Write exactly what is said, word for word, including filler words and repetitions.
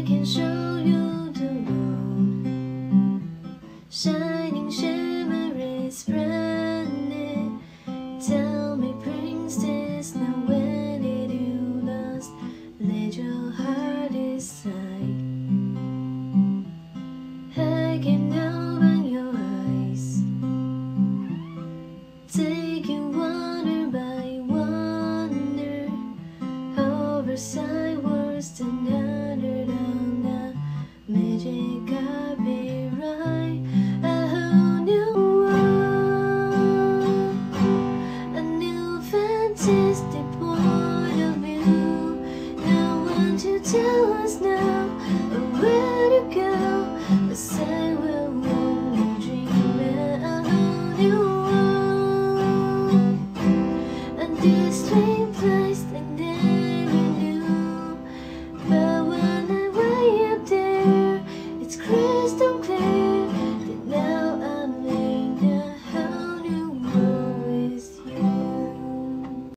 can show you the world, shining shimmering, brand new. Tell me, princess, now when did you last let your heart decide? I can open your eyes, taking wonder by wonder, over sideways to another down the magic copyright. A whole new world, a new fantastic point of view. No one to tell us now